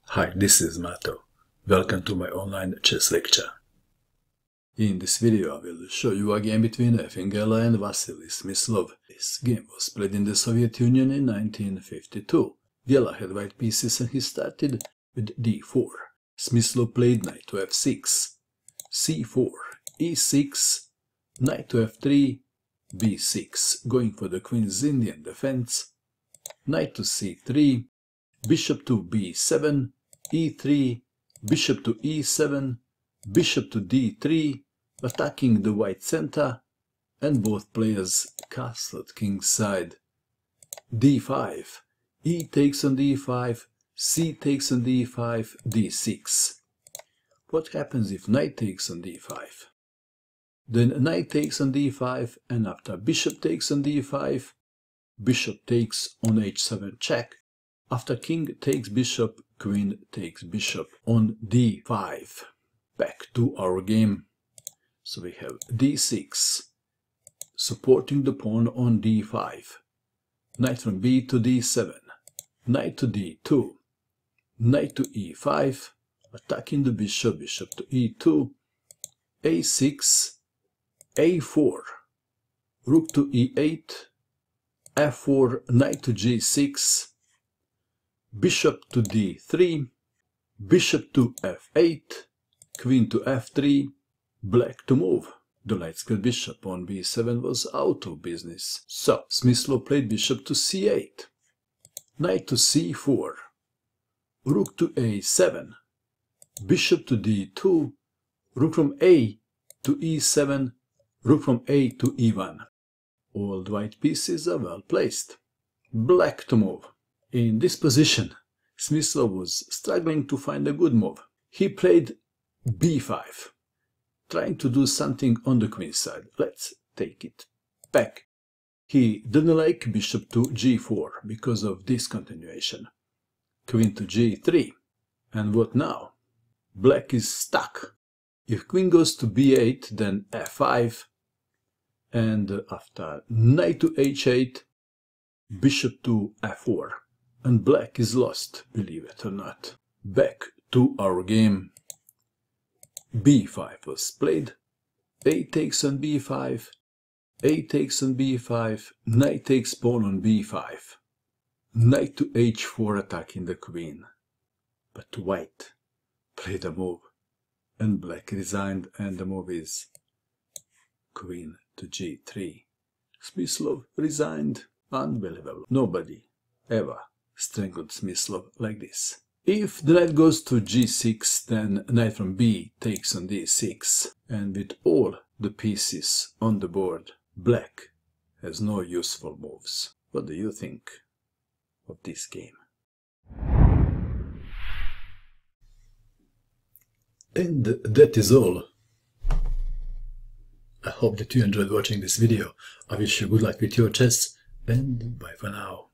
Hi, this is Mato. Welcome to my online chess lecture. In this video I will show you a game between Efim Gela and Vasily Smyslov. This game was played in the Soviet Union in 1952. Gela had white pieces and he started with d4. Smyslov played knight to f6, c4, e6, knight to f3, b6, going for the Queen's Indian defense, knight to c3, bishop to b7, e3, bishop to e7, bishop to d3, attacking the white center, and both players castled kingside. d5, e takes on d5, c takes on d5, d6. What happens if knight takes on d5? Then knight takes on d5, and after bishop takes on d5, bishop takes on h7 check. After king takes bishop, queen takes bishop on d5. Back to our game. So we have d6, supporting the pawn on d5. Knight from b to d7, knight to d2, knight to e5, attacking the bishop, bishop to e2, a6, a4, rook to e8, f4, knight to g6, bishop to d3, bishop to f8, queen to f3, black to move. The light square bishop on b7 was out of business. So Smyslov played bishop to c8, knight to c4, rook to a7, bishop to d2, rook from a to e7, rook from a to e1. All the white pieces are well placed. Black to move. In this position, Smyslov was struggling to find a good move. He played b5, trying to do something on the queen side. Let's take it back. He didn't like bishop to g4 because of this continuation. Queen to g3. And what now? Black is stuck. If queen goes to b8, then f5. And after knight to h8, bishop to f4. And black is lost, believe it or not. Back to our game. b5 was played. A takes on b5. A takes on b5. Knight takes pawn on b5. Knight to h4 attacking the queen. But white played a move. And black resigned, and the move is queen to g3. Smyslov resigned. Unbelievable. Nobody ever strangled Smyslov like this. If the knight goes to g6, then knight from b takes on d6, and with all the pieces on the board, black has no useful moves. What do you think of this game? And that is all. I hope that you enjoyed watching this video. I wish you good luck with your chess, and bye for now.